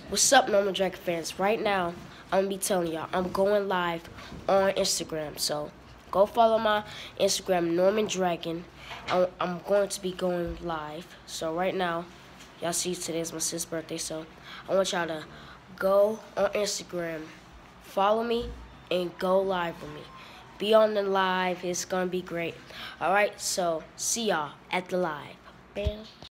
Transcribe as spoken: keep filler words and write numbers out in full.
What's up, Norman Dragon fans? Right now, I'm gonna be telling y'all I'm going live on Instagram. So go follow my Instagram, Norman Dragon. I'm, I'm going to be going live. So right now, y'all see today's my sister's birthday. So I want y'all to go on Instagram, follow me, and go live with me. Be on the live. It's gonna be great. All right. So see y'all at the live. Bam.